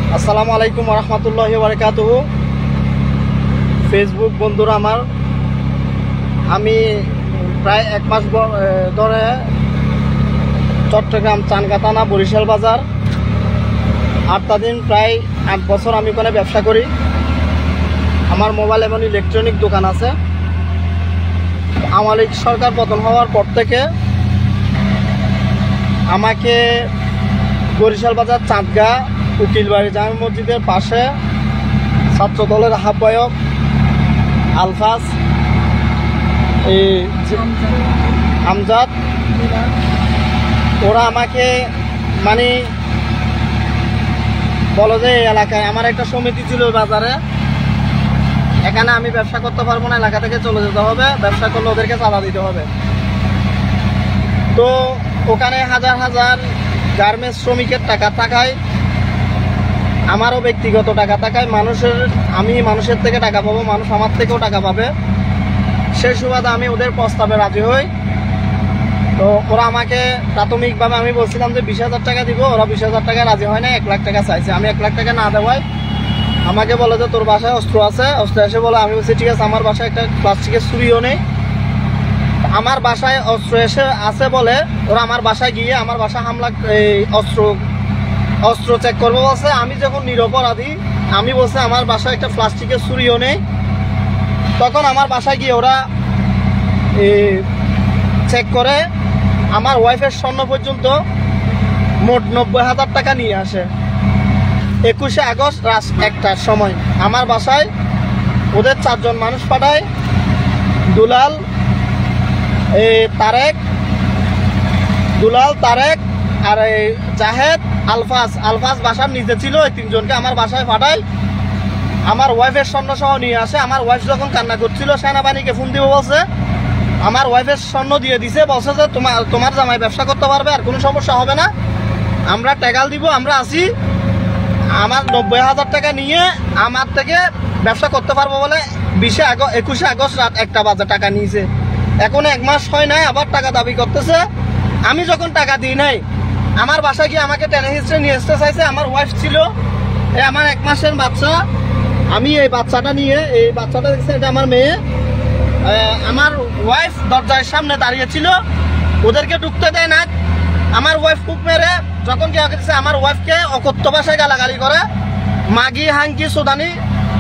আসসালামু আলাইকুম রহমতুল্লাহি ওয়া বারাকাতুহু। ফেসবুক বন্ধুরা আমার, আমি প্রায় এক মাস ধরে চট্টগ্রাম চানকাতানা বরিশাল বাজার 8টা দিন প্রায় 8 বছর আমি ওখানে ব্যবসা করি। আমার মোবাইল এবং ইলেকট্রনিক দোকান আছে। আওয়ামী লীগ সরকার পতন হওয়ার পর থেকে আমাকে বরিশাল বাজার চাঁদগা উকিলবাড়ি জামে মসজিদের পাশে ছাত্র দলের আহ্বায়ক আলফাজ আমজাদ, ওরা আমাকে বলো যে এই এলাকায় আমার একটা সমিতি ছিল বাজারে, এখানে আমি ব্যবসা করতে পারবো না, এলাকা থেকে চলে যেতে হবে, ব্যবসা করলে ওদেরকে চাঁদা দিতে হবে। তো ওখানে হাজার হাজার গার্মেন্টস শ্রমিকের টাকা থাকায়, আমারও ব্যক্তিগত টাকা থাকায় আমি মানুষের থেকে টাকা পাবো, মানুষ আমার থেকেও টাকা পাবে, সেই সুবাদে আমি ওদের প্রস্তাবে রাজি হই। তো ওরা আমাকে প্রাথমিকভাবে আমি বলছিলাম যে 20,000 টাকা দিব, ওরা 20,000 টাকা রাজি হয় না, 1 লাখ টাকা চাইছে। আমি 1 লাখ টাকা না দেওয়ায় আমাকে বলে যে তোর বাসায় অস্ত্র আছে, অস্ত্র এসে বলে। আমি বলছি ঠিক আছে, আমার বাসায় একটা প্লাস্টিকের ছুরিও নেই। আমার বাসায় অস্ত্র এসে আছে বলে ওরা আমার বাসায় গিয়ে আমার বাসায় হামলা, অস্ত্র চেক করবো বলছে। আমি যখন নিরপরাধী, আমি বলছে আমার বাসায় একটা প্লাস্টিকের ছুরিও নেই। তখন আমার বাসায় গিয়ে ওরা চেক করে আমার ওয়াইফের স্বর্ণ পর্যন্ত মোট 90,000 টাকা নিয়ে আসে। 21শে আগস্ট রাত 1টার সময় আমার বাসায় ওদের 4 জন মানুষ পাঠায়, দুলাল, তারেক আর জাহেদ, আলফাজ বাসার নিচে ছিল। ওই 3 জনকে আমার বাসায় পাঠায়, আমার ওয়াইফের স্বর্ণ সহ নিয়ে আসে। আমার ওয়াইফ যখন কান্না করছিল, সেনাবাহিনীকে ফোন দিব বলছে, আমার ওয়াইফের স্বর্ণ দিয়ে দিছে, বলছে যে তোমার জামাই ব্যবসা করতে পারবে, আর কোনো সমস্যা হবে না, আমরা টাকাল দিব, আমরা আসি। আমার 90,000 টাকা নিয়ে আমার থেকে ব্যবসা করতে পারবো বলে 21শে আগস্ট রাত 1টা বাজে টাকা নিয়েছে। এখন 1 মাস হয় নাই, আবার টাকা দাবি করতেছে। আমি যখন টাকা দিই নাই, আমার বাসায় গিয়ে আমাকে টেনে হিস্ট্রি নিয়ে আসতে চাইছে। আমার ওয়াইফ ছিল, আমার 1 মাসের বাচ্চা, আমি এই বাচ্চাটা নিয়ে, এই বাচ্চাটা দেখছি, এটা আমার মেয়ে। আমার ওয়াইফ দরজার সামনে দাঁড়িয়েছিল, ওদেরকে ঢুকতে দেয় না। আমার ওয়াইফ খুব মেরে যখন কি হচ্ছে, আমার ওয়াইফকে অকথ্য ভাষায় গালাগালি করে, মাগি হাঙ্কি সোদানি,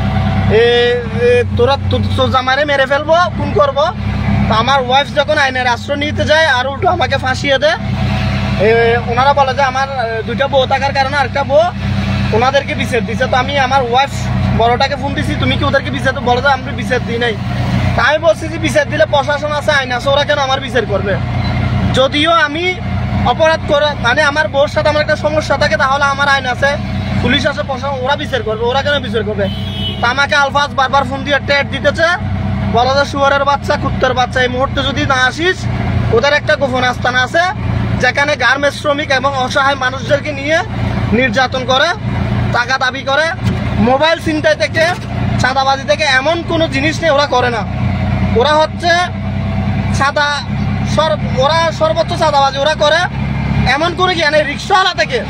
তোরা তোর জামাইরে মেরে ফেলবো, খুন করবো। তো আমার ওয়াইফ যখন আইনের আশ্রয় নিতে যায় আর উল্টো আমাকে ফাঁসিয়ে দেয়। ওনারা বলে যে আমার 2টা বউ থাকার কারণে আরেকটা বউ ওনাদেরকে বিচার দিছে। তো আমি আমার ওয়াইফ বড়টাকে ফোন দিছি, তুমি কি ওদেরকে বিচার, বলে যে আমি বিচার দিই নাই। তাই বলছি যে বিচার দিলে প্রশাসন আছে, আইন আছে, ওরা কেন আমার বিচার করবে? যদিও আমি অপরাধ করে আমার বউর সাথে আমার একটা সমস্যা থাকে, তাহলে আমার আইন আছে, পুলিশ আছে, প্রশাসন, ওরা বিচার করবে, ওরা কেন বিচার করবে? তা আমাকে আলফাজ বারবার ফোন দিয়ে টেট দিতেছে, বলা যে শুয়ারের বাচ্চা, কুত্তার বাচ্চা, এই মুহূর্তে যদি না আসিস, ওদের একটা গোপন আস্তানা আছে যেখানে গার্মেন্টস শ্রমিক এবং অসহায় মানুষদেরকে নিয়ে নির্যাতন করে, টাকা দাবি করে, মোবাইল ছিনতাই থেকে, চাঁদাবাজি থেকে, এমন কোনো জিনিস নেই ওরা করে না। ওরা হচ্ছে ওরা সর্বোচ্চ চাঁদাবাজি ওরা করে। এমন করে কি রিক্সাওয়ালা থেকে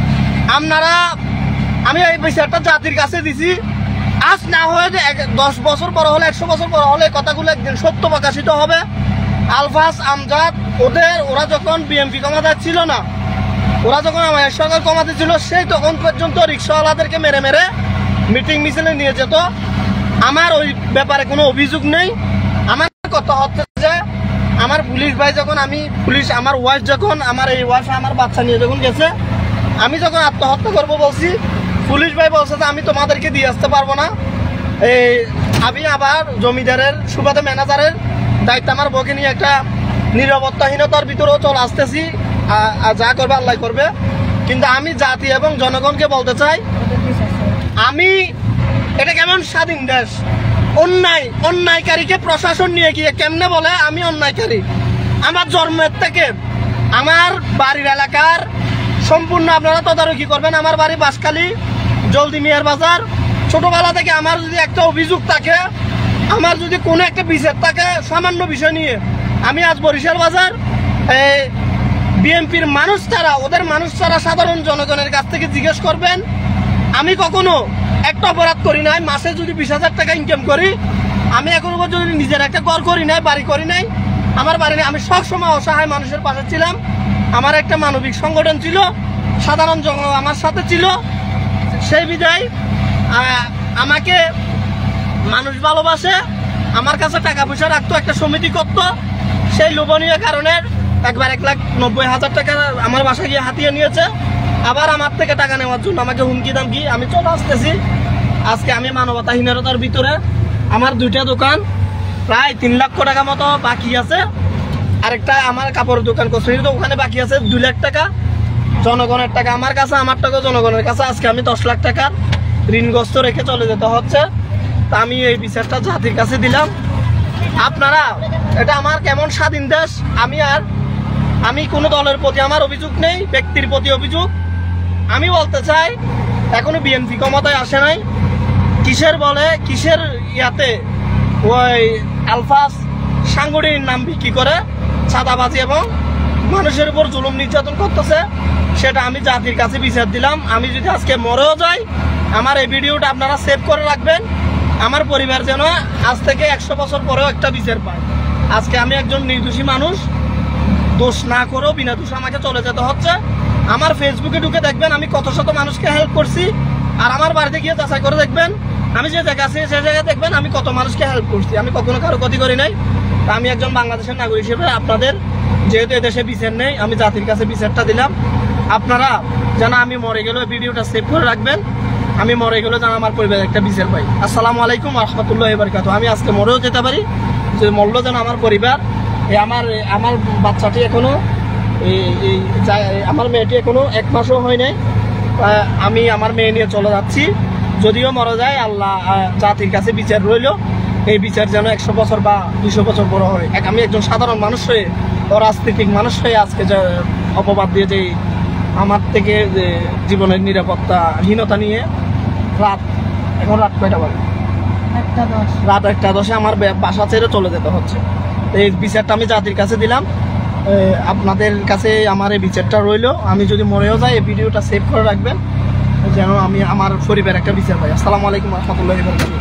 আমি এই বিচারটা জাতির কাছে দিছি। আজ না হয়ে যে 10 বছর পর হলে, 100 বছর পর হলে কথাগুলো একদিন সত্য প্রকাশিত হবে। আলফাজ, আমজাদ, ওরা যখন বিএমপি ক্ষমতা ছিল না, ওরা যখন আমার সরকার ক্ষমতা ছিল, সেই তখন পর্যন্ত রিক্সাওয়ালাদেরকে মেরে মেরে মিটিং মিছিলে নিয়ে যেত। আমার ওই ব্যাপারে কোনো অভিযোগ নেই। আমার কথা হচ্ছে যে আমার পুলিশ ভাই যখন আমার ওয়াইফ যখন আমার বাচ্চা নিয়ে যখন গেছে, আমি যখন আত্মহত্যা করবো বলছি, পুলিশ ভাই বলছে যে আমি তোমাদেরকে দিয়ে আসতে পারবো না। আমি আবার জমিদারের সুবাদে ম্যানেজারের দায়িত্ব আমার বউকে নিয়ে একটা নিরাপত্তাহীনতার ভিতরেও চলে আসতেছি। যা করবে আল্লাহ করবে। কিন্তু আমি জাতি এবং জনগণকে বলতে চাই, এটা কেমন স্বাধীন দেশ? অন্যায়কারীকে প্রশাসন নিয়ে গিয়ে কেমনে বলে আমি অন্যায়কারী? আমার জন্মের থেকে আমার বাড়ির এলাকার সম্পূর্ণ আপনারা তদারকি করবেন। আমার বাড়ি বাঁশখালী, জলদি মিয়ার বাজার। ছোটবেলা থেকে আমার যদি একটা অভিযোগ থাকে, আমার যদি কোনো একটা বিচার থাকে সামান্য বিষয় নিয়ে, আমি আজ বরিশাল বাজার বিএনপির মানুষ তারা, ওদের মানুষ তারা সাধারণ জনগণের কাছ থেকে জিজ্ঞেস করবেন আমি কখনো একটা অপরাধ করি নাই, মাসে যদি 20,000 টাকা ইনকাম করি, আমি এখনো পর্যন্ত নিজের একটা ঘর করি নাই, বাড়ি করি নাই, আমার বাড়ি নেই। আমি সবসময় অসহায় মানুষের পাশে ছিলাম। আমার একটা মানবিক সংগঠন ছিল, সাধারণ জন আমার সাথে ছিল। সেই বিদায় আমাকে মানুষ ভালোবাসে, আমার কাছে টাকা পয়সা রাখতো, একটা সমিতি করত। সেই লোভনীয় কারণে একবার 1,90,000 টাকা আমার বাসায় গিয়ে হাতিয়ে নিয়েছে। আবার আমার থেকে টাকা নেওয়ার জন্য আমাকে হুমকি দামকি। আমি চলে আসতেছি। আজকে আমি মানবতাহীনতার ভিতরে, আমার 2টা দোকান, প্রায় 3 লক্ষ টাকা মতো বাকি আছে। আরেকটা আমার কাপড়ের দোকান কচুরির ওখানে বাকি আছে 2 লাখ টাকা। জনগণের টাকা আমার কাছে, আমার টাকা জনগণের কাছে। আজকে আমি 10 লাখ টাকার ঋণগ্রস্ত রেখে চলে যেতে হচ্ছে। তা আমি এই বিচারটা জাতির কাছে দিলাম। আপনারা, এটা আমার কেমন স্বাধীন দেশ। আমি কোনো দলের প্রতি আমার অভিযোগ নেই, ব্যক্তির প্রতি অভিযোগ। আমি বলতে চাই, এখনো বিএনপি ক্ষমতায় আসে নাই। কিসের বলে, কিসের ইয়াতে ওই আলফাজ সাংগঠনিক নাম বিক্রি করে চাঁদাবাজি এবং মানুষের উপর জুলুম নির্যাতন করতেছে, সেটা আমি জাতির কাছে বিচার দিলাম। আমি যদি আজকে মরেও যাই, আমার এই ভিডিওটা আপনারা সেভ করে রাখবেন। আমার পরিবার যেন আজ থেকে 100 বছর পরেও একটা বিচার পায়। আজকে আমি একজন নির্দোষী মানুষ, দোষ না করেও বিনা দোষে আমাকে চলে যেতে হচ্ছে। আমার ফেসবুকে ঢুকে দেখবেন আমি কত শত মানুষকে হেল্প করছি, আর আমার বাড়িতে গিয়ে যাচাই করে দেখবেন আমি যে জায়গা আছি সেই জায়গায় দেখবেন আমি কত মানুষকে হেল্প করছি। আমি কখনো কারো ক্ষতি করি নাই। আমি একজন বাংলাদেশের নাগরিক হিসেবে আপনাদের, যেহেতু এদেশে বিচার নেই, আমি জাতির কাছে বিচারটা দিলাম। আপনারা যেন আমি মরে গেলেও ভিডিওটা সেভ করে রাখবেন। আমি মরে গেলেও যেন আমার পরিবারের একটা বিচার পাই। আসসালামু আলাইকুম ওয়া রাহমাতুল্লাহি ওয়া বারাকাতুহু। আমি আজকে মরেও যেতে পারি, যে মরলো যেন আমার পরিবার, আমার বাচ্চাটি এখনো, আমার মেয়েটি এখনো 1 মাসও হয় নাই। আমি আমার মেয়ে নিয়ে চলে যাচ্ছি। যদিও মরে যায়, আল্লাহ জাতির কাছে বিচার রইল। এই বিচার যেন 100 বছর বা 200 বছর বড় হয়। আমি একজন সাধারণ মানুষ হয়ে, অরাজনৈতিক মানুষ হয়ে আজকে যে অপবাদ দিয়ে যে আমার থেকে যে জীবনের নিরাপত্তাহীনতা নিয়ে এখন রাত কয়টা বাজে? রাত 1:10 আমার বাসা ছেড়ে চলে যেতে হচ্ছে। এই বিচারটা আমি জাতির কাছে দিলাম। আপনাদের কাছে আমার এই বিচারটা রইল। আমি যদি মরেও যাই, এই ভিডিওটা সেভ করে রাখবেন যেন আমি আমার পরিবার একটা বিচার পাই। আসসালামু আলাইকুম ওয়া রাহমাতুল্লাহি ওয়া বারাকাতুহু।